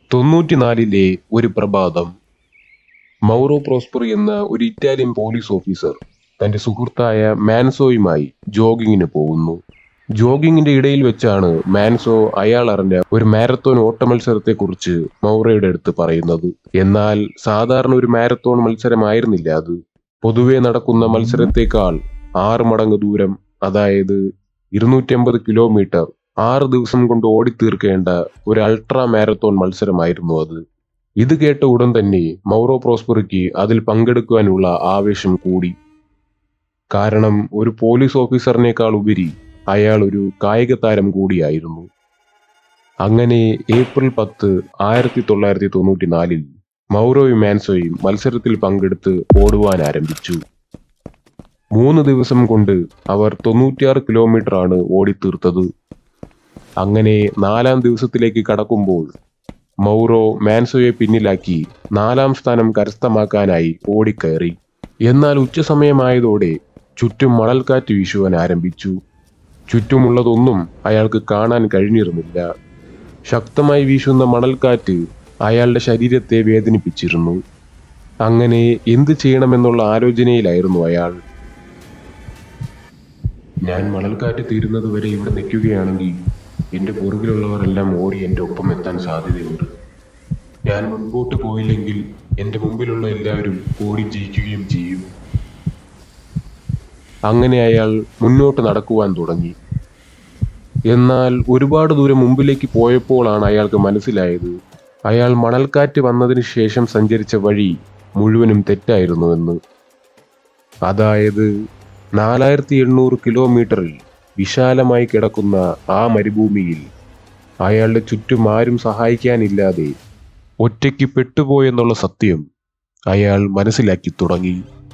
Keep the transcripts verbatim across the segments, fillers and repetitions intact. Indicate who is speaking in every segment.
Speaker 1: തൊണ്ണൂറ്റിനാലിലെ ഒരു പ്രഭാതം. മൗറോ പ്രോസ്പെറി എന്ന ഒരു ഇറ്റാലിയൻ പോലീസ് ഓഫീസർ തന്റെ സുഹൃത്തായ മാൻസോയുമായി ജോഗിങ്ങിന് പോകുന്നു. ജോഗിങ്ങിന്റെ ഇടയിൽ വെച്ചാണ് മാൻസോ അയാൾ അറിഞ്ഞ ഒരു മാരത്തോൺ ഓട്ട മത്സരത്തെക്കുറിച്ച് മൗറോയുടെ അടുത്ത് പറയുന്നത്. എന്നാൽ സാധാരണ ഒരു മാരത്തോൺ മത്സരമായിരുന്നില്ല അത്. പൊതുവെ നടക്കുന്ന മത്സരത്തെക്കാൾ ആറ് മടങ്ങ് ദൂരം, അതായത് ഇരുന്നൂറ്റി അമ്പത് കിലോമീറ്റർ ആറ് ദിവസം കൊണ്ട് ഓടിത്തീർക്കേണ്ട ഒരു അൾട്രാ മാരത്തോൺ മത്സരമായിരുന്നു അത്. ഇത് കേട്ട ഉടൻ തന്നെ മൗറോ പ്രോസ്പെറിക്ക് അതിൽ പങ്കെടുക്കുവാനുള്ള ആവേശം കൂടി. കാരണം ഒരു പോലീസ് ഓഫീസറിനേക്കാൾ ഉപരി അയാൾ ഒരു കായിക താരം കൂടിയായിരുന്നു. അങ്ങനെ ഏപ്രിൽ പത്ത് ആയിരത്തി തൊള്ളായിരത്തി തൊണ്ണൂറ്റി നാലിൽ മൗറോയും മാൻസോയും മത്സരത്തിൽ പങ്കെടുത്ത് ഓടുവാൻ ആരംഭിച്ചു. മൂന്ന് ദിവസം കൊണ്ട് അവർ തൊണ്ണൂറ്റിയാറ് കിലോമീറ്റർ ആണ് ഓടിത്തീർത്തത്. അങ്ങനെ നാലാം ദിവസത്തിലേക്ക് കടക്കുമ്പോൾ മൗറോ മാൻസോയെ പിന്നിലാക്കി നാലാം സ്ഥാനം കരസ്ഥമാക്കാനായി ഓടിക്കയറി. എന്നാൽ ഉച്ചസമയമായതോടെ ചുറ്റും മണൽക്കാറ്റ് വീശുവാൻ ആരംഭിച്ചു. ചുറ്റുമുള്ളതൊന്നും അയാൾക്ക് കാണാൻ കഴിഞ്ഞിരുന്നില്ല. ശക്തമായി വീശുന്ന മണൽക്കാറ്റ് അയാളുടെ ശരീരത്തെ വേദനിപ്പിച്ചിരുന്നു. അങ്ങനെ എന്ത് ചെയ്യണമെന്നുള്ള ആലോചനയിലായിരുന്നു അയാൾ. ഞാൻ മണൽക്കാറ്റ് തീരുന്നത് വരെ ഇവിടെ നിൽക്കുകയാണെങ്കിൽ എന്റെ പുറകിലുള്ളവരെല്ലാം ഓടി എന്റെ ഒപ്പം എത്താൻ സാധ്യതയുണ്ട്. ഞാൻ മുൻപോട്ട് പോയില്ലെങ്കിൽ എന്റെ മുമ്പിലുള്ള എല്ലാവരും ഓടി ജയിക്കുകയും ചെയ്യും. അങ്ങനെ അയാൾ മുന്നോട്ട് നടക്കുവാൻ തുടങ്ങി. എന്നാൽ ഒരുപാട് ദൂരം മുമ്പിലേക്ക് പോയപ്പോഴാണ് അയാൾക്ക് മനസ്സിലായത് അയാൾ മണൽക്കാറ്റ് വന്നതിന് ശേഷം സഞ്ചരിച്ച വഴി മുഴുവനും തെറ്റായിരുന്നുവെന്ന്. അതായത് നാലായിരത്തി എണ്ണൂറ് കിലോമീറ്ററിൽ വിശാലമായി കിടക്കുന്ന ആ മരുഭൂമിയിൽ അയാളുടെ ചുറ്റും ആരും സഹായിക്കാനില്ലാതെ ഒറ്റയ്ക്ക് പെട്ടുപോയെന്നുള്ള സത്യം അയാൾ മനസ്സിലാക്കി തുടങ്ങി.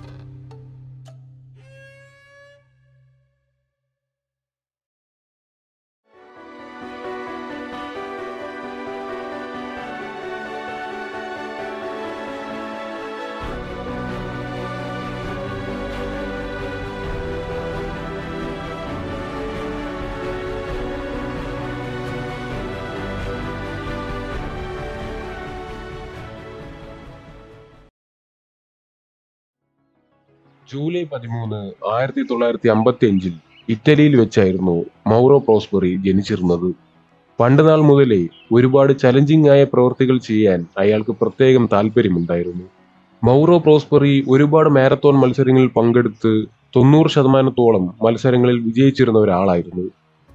Speaker 1: ജൂലൈ പതിമൂന്ന് ആയിരത്തി തൊള്ളായിരത്തി അമ്പത്തി അഞ്ചിൽ ഇറ്റലിയിൽ വെച്ചായിരുന്നു മൗറോ പ്രോസ്പെറി ജനിച്ചിരുന്നത്. പണ്ടുനാൾ മുതലേ ഒരുപാട് ചലഞ്ചിങ് ആയ പ്രവൃത്തികൾ ചെയ്യാൻ അയാൾക്ക് പ്രത്യേകം താല്പര്യമുണ്ടായിരുന്നു. മൗറോ പ്രോസ്പെറി ഒരുപാട് മാരത്തോൺ മത്സരങ്ങളിൽ പങ്കെടുത്ത് തൊണ്ണൂറ് ശതമാനത്തോളം മത്സരങ്ങളിൽ വിജയിച്ചിരുന്ന ഒരാളായിരുന്നു.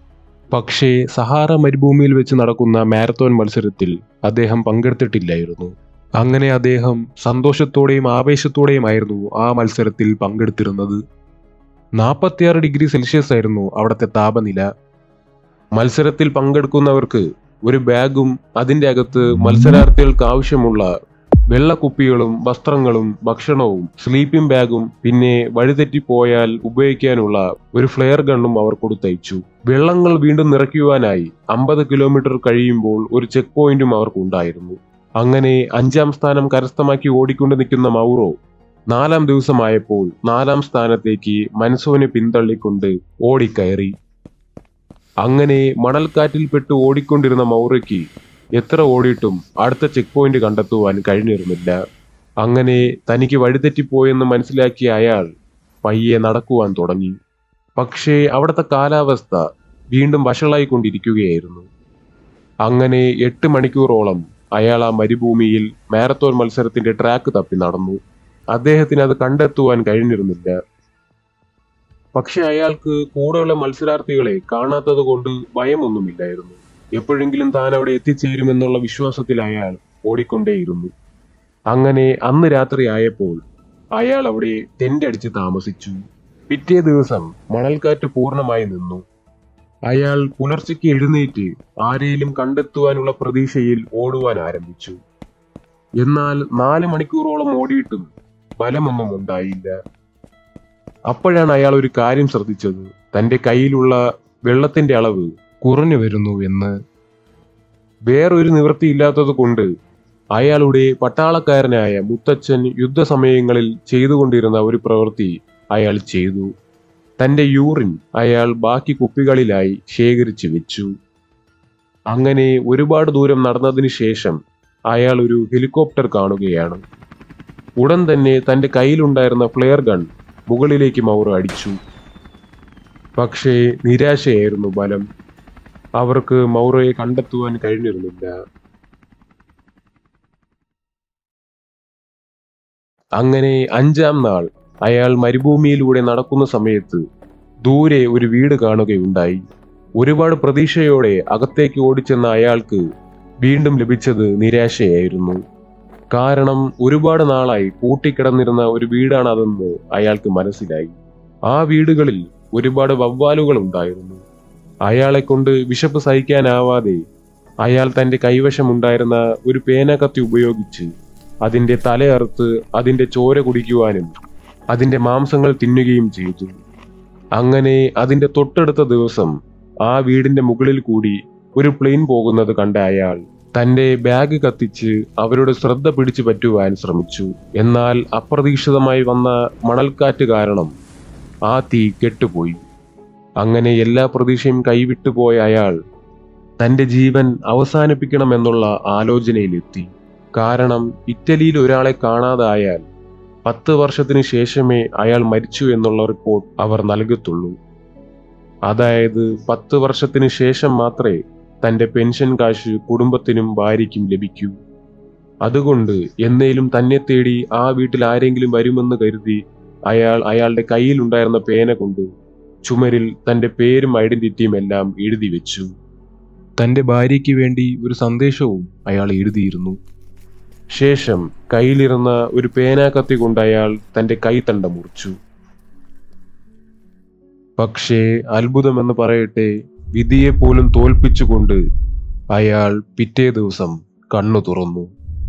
Speaker 1: പക്ഷേ സഹാറ മരുഭൂമിയിൽ വെച്ച് നടക്കുന്ന മാരത്തോൺ മത്സരത്തിൽ അദ്ദേഹം പങ്കെടുത്തിട്ടില്ലായിരുന്നു. അങ്ങനെ അദ്ദേഹം സന്തോഷത്തോടെയും ആവേശത്തോടെയും ആയിരുന്നു ആ മത്സരത്തിൽ പങ്കെടുത്തിരുന്നത്. നാൽപ്പത്തിയാറ് ഡിഗ്രി സെൽഷ്യസ് ആയിരുന്നു അവിടുത്തെ താപനില. മത്സരത്തിൽ പങ്കെടുക്കുന്നവർക്ക് ഒരു ബാഗും അതിൻ്റെ അകത്ത് മത്സരാർത്ഥികൾക്ക് ആവശ്യമുള്ള വെള്ളക്കുപ്പികളും വസ്ത്രങ്ങളും ഭക്ഷണവും സ്ലീപ്പിംഗ് ബാഗും പിന്നെ വഴിതെറ്റിപ്പോയാൽ ഉപയോഗിക്കാനുള്ള ഒരു ഫ്ലെയർ ഗണ്ണും അവർ കൊടുത്തയച്ചു. വെള്ളങ്ങൾ വീണ്ടും നിറയ്ക്കുവാനായി അമ്പത് കിലോമീറ്റർ കഴിയുമ്പോൾ ഒരു ചെക്ക് പോയിന്റും അവർക്കുണ്ടായിരുന്നു. അങ്ങനെ അഞ്ചാം സ്ഥാനം കരസ്ഥമാക്കി ഓടിക്കൊണ്ട് നിൽക്കുന്ന മൗറോ നാലാം ദിവസമായപ്പോൾ നാലാം സ്ഥാനത്തേക്ക് മാൻസോനെ പിന്തള്ളിക്കൊണ്ട് ഓടിക്കയറി. അങ്ങനെ മണൽക്കാറ്റിൽപ്പെട്ട് ഓടിക്കൊണ്ടിരുന്ന മൗറോയ്ക്ക് എത്ര ഓടിയിട്ടും അടുത്ത ചെക്ക് പോയിന്റ് കണ്ടെത്തുവാൻ കഴിഞ്ഞിരുന്നില്ല. അങ്ങനെ തനിക്ക് വഴിതെറ്റിപ്പോയെന്ന് മനസ്സിലാക്കിയ അയാൾ പയ്യെ നടക്കുവാൻ തുടങ്ങി. പക്ഷേ അവിടുത്തെ കാലാവസ്ഥ വീണ്ടും വഷളായിക്കൊണ്ടിരിക്കുകയായിരുന്നു. അങ്ങനെ എട്ട് മണിക്കൂറോളം അയാൾ ആ മരുഭൂമിയിൽ മാരത്തോൺ മത്സരത്തിന്റെ ട്രാക്ക് തപ്പി നടന്നു. അദ്ദേഹത്തിന് അത് കണ്ടെത്തുവാൻ കഴിഞ്ഞിരുന്നില്ല. പക്ഷെ അയാൾക്ക് കൂടെയുള്ള മത്സരാർത്ഥികളെ കാണാത്തത് കൊണ്ട് ഭയമൊന്നുമില്ലായിരുന്നു. എപ്പോഴെങ്കിലും താൻ അവിടെ എത്തിച്ചേരുമെന്നുള്ള വിശ്വാസത്തിൽ അയാൾ ഓടിക്കൊണ്ടേയിരുന്നു. അങ്ങനെ അന്ന് രാത്രി ആയപ്പോൾ അയാൾ അവിടെ ടെന്റ് അടിച്ച് താമസിച്ചു. പിറ്റേ ദിവസം മണൽക്കാറ്റ് പൂർണ്ണമായി നിന്നു. അയാൾ പുലർച്ചയ്ക്ക് എഴുന്നേറ്റ് ആരെയും കണ്ടെത്തുവാനുള്ള പ്രതീക്ഷയിൽ ഓടുവാൻ ആരംഭിച്ചു. എന്നാൽ നാല് മണിക്കൂറോളം ഓടിയിട്ടും ഫലമൊന്നും ഉണ്ടായില്ല. അപ്പോഴാണ് അയാൾ ഒരു കാര്യം ശ്രദ്ധിച്ചത്. തന്റെ കയ്യിലുള്ള വെള്ളത്തിന്റെ അളവ് കുറഞ്ഞു വരുന്നു എന്ന്. വേറൊരു നിവൃത്തിയില്ലാത്തത് കൊണ്ട് അയാളുടെ പട്ടാളക്കാരനായ മുത്തച്ഛൻ യുദ്ധസമയങ്ങളിൽ ചെയ്തുകൊണ്ടിരുന്ന ഒരു പ്രവൃത്തി അയാൾ ചെയ്തു. തന്റെ യൂറിൻ അയാൾ ബാക്കി കുപ്പികളിലായി ശേഖരിച്ചു വെച്ചു. അങ്ങനെ ഒരുപാട് ദൂരം നടന്നതിന് ശേഷം അയാൾ ഒരു ഹെലികോപ്റ്റർ കാണുകയാണ്. ഉടൻ തന്നെ തന്റെ കയ്യിലുണ്ടായിരുന്ന ഫ്ലെയർ ഗൺ മുകളിലേക്ക് മൗറോ അടിച്ചു. പക്ഷേ നിരാശയായിരുന്നു ബലം. അവർക്ക് മൗറോയെ കണ്ടെത്തുവാൻ കഴിഞ്ഞിരുന്നില്ല. അങ്ങനെ അഞ്ചാം നാൾ അയാൾ മരുഭൂമിയിലൂടെ നടക്കുന്ന സമയത്ത് ദൂരെ ഒരു വീട് കാണുകയുണ്ടായി. ഒരുപാട് പ്രതീക്ഷയോടെ അകത്തേക്ക് ഓടിച്ചെന്ന അയാൾക്ക് വീണ്ടും ലഭിച്ചത് നിരാശയായിരുന്നു. കാരണം ഒരുപാട് നാളായി പൂട്ടിക്കിടന്നിരുന്ന ഒരു വീടാണതെന്ന് അയാൾക്ക് മനസ്സിലായി. ആ വീടുകളിൽ ഒരുപാട് വവ്വാലുകൾ ഉണ്ടായിരുന്നു. അയാളെ കൊണ്ട് വിശപ്പ് സഹിക്കാനാവാതെ അയാൾ തന്റെ കൈവശമുണ്ടായിരുന്ന ഒരു പേനക്കത്തി ഉപയോഗിച്ച് അതിന്റെ തലയറുത്ത് അതിന്റെ ചോര കുടിക്കുവാനും അതിന്റെ മാംസങ്ങൾ തിന്നുകയും ചെയ്തു. അങ്ങനെ അതിന്റെ തൊട്ടടുത്ത ദിവസം ആ വീടിന്റെ മുകളിൽ കൂടി ഒരു പ്ലെയിൻ പോകുന്നത് കണ്ട അയാൾ തന്റെ ബാഗ് കത്തിച്ച് അവരുടെ ശ്രദ്ധ പിടിച്ചു പറ്റുവാൻ ശ്രമിച്ചു. എന്നാൽ അപ്രതീക്ഷിതമായി വന്ന മണൽക്കാറ്റ് കാരണം ആ തീ കെട്ടുപോയി. അങ്ങനെ എല്ലാ പ്രതീക്ഷയും കൈവിട്ടുപോയ അയാൾ തന്റെ ജീവൻ അവസാനിപ്പിക്കണമെന്നുള്ള ആലോചനയിലെത്തി. കാരണം ഇറ്റലിയിൽ ഒരാളെ കാണാതായാൽ പത്ത് വർഷത്തിന് ശേഷമേ അയാൾ മരിച്ചു എന്നുള്ള റിപ്പോർട്ട് അവർ നൽകത്തുള്ളൂ. അതായത് പത്ത് വർഷത്തിന് ശേഷം മാത്രമേ തന്റെ പെൻഷൻ കാശ് കുടുംബത്തിനും ഭാര്യയ്ക്കും ലഭിക്കൂ. അതുകൊണ്ട് എന്നേലും തന്നെ തേടി ആ വീട്ടിൽ ആരെങ്കിലും വരുമെന്ന് കരുതി അയാൾ അയാളുടെ കയ്യിലുണ്ടായിരുന്ന പേന കൊണ്ട് ചുമരിൽ തന്റെ പേരും ഐഡന്റിറ്റിയും എല്ലാം എഴുതി വെച്ചു. തന്റെ ഭാര്യയ്ക്ക് വേണ്ടി ഒരു സന്ദേശവും അയാൾ എഴുതിയിരുന്നു. ശേഷം കയ്യിലിരുന്ന ഒരു പേനാക്കത്തി കൊണ്ട് അയാൾ തന്റെ കൈത്തണ്ട മുറിച്ചു. പക്ഷേ അത്ഭുതമെന്ന് പറയട്ടെ, വിധിയെപ്പോലും തോൽപ്പിച്ചുകൊണ്ട് അയാൾ പിറ്റേ ദിവസം കണ്ണു തുറന്നു.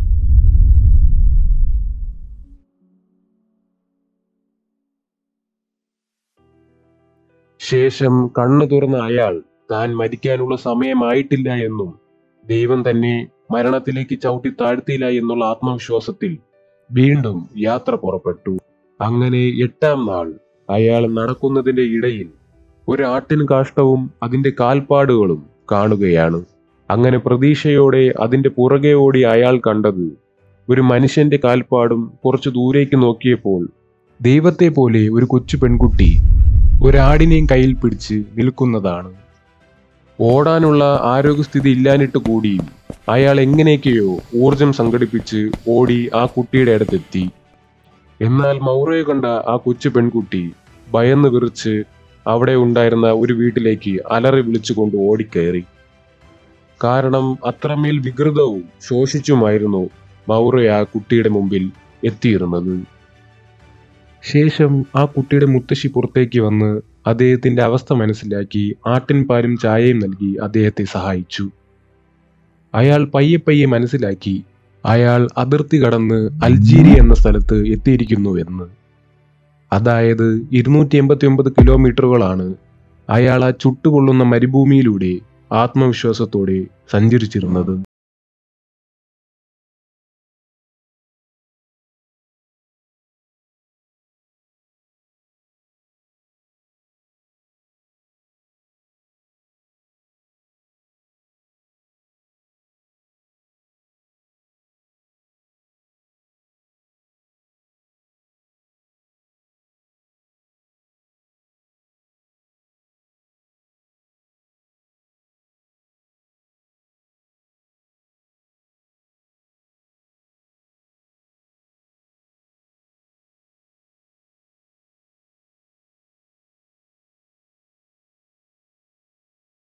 Speaker 1: ശേഷം കണ്ണു തുറന്ന അയാൾ താൻ മരിക്കാനുള്ള സമയമായിട്ടില്ല എന്നും ദൈവം തന്നെ മരണത്തിലേക്ക് ചവിട്ടി താഴ്ത്തിയില്ല എന്നുള്ള ആത്മവിശ്വാസത്തിൽ വീണ്ടും യാത്ര പുറപ്പെട്ടു. അങ്ങനെ എട്ടാം നാൾ അയാൾ നടക്കുന്നതിന്റെ ഇടയിൽ ഒരു ആട്ടിൻ കാഷ്ടവും അതിന്റെ കാൽപ്പാടുകളും കാണുകയാണ്. അങ്ങനെ പ്രതീക്ഷയോടെ അതിന്റെ പുറകെ ഓടി അയാൾ കണ്ടത് ഒരു മനുഷ്യന്റെ കാൽപ്പാടും. കുറച്ചു ദൂരേക്ക് നോക്കിയപ്പോൾ ദൈവത്തെ പോലെ ഒരു കൊച്ചു പെൺകുട്ടി ഒരാടിനെയും കയ്യിൽ പിടിച്ച് നിൽക്കുന്നതാണ്. ഓടാനുള്ള ആരോഗ്യസ്ഥിതി ഇല്ലാഞ്ഞിട്ട് കൂടിയും അയാൾ എങ്ങനെയൊക്കെയോ ഊർജം സംഘടിപ്പിച്ച് ഓടി ആ കുട്ടിയുടെ അടുത്തെത്തി. എന്നാൽ മൗറോയെ കണ്ട ആ കൊച്ചു പെൺകുട്ടി ഭയന്ന് വിറച്ച് അവിടെ ഉണ്ടായിരുന്ന ഒരു വീട്ടിലേക്ക് അലറി വിളിച്ചുകൊണ്ട് ഓടിക്കയറി. കാരണം അത്രമേൽ വികൃതവും ശോഷിച്ചുമായിരുന്നു മൗറോ ആ കുട്ടിയുടെ മുമ്പിൽ എത്തിയിരുന്നത്. ശേഷം ആ കുട്ടിയുടെ മുത്തശ്ശി പുറത്തേക്ക് വന്ന് അദ്ദേഹത്തിന്റെ അവസ്ഥ മനസ്സിലാക്കി ആട്ടിൻപാലും ചായയും നൽകി അദ്ദേഹത്തെ സഹായിച്ചു. അയാൾ പയ്യെ പയ്യെ മനസ്സിലാക്കി അയാൾ അതിർത്തി കടന്ന് അൽജീരിയ എന്ന സ്ഥലത്ത് എത്തിയിരിക്കുന്നുവെന്ന്. അതായത് ഇരുന്നൂറ്റി എൺപത്തി ഒമ്പത് കിലോമീറ്ററുകളാണ് അയാൾ ആ ചുട്ടുപൊള്ളുന്ന മരുഭൂമിയിലൂടെ ആത്മവിശ്വാസത്തോടെ സഞ്ചരിച്ചിരുന്നത്.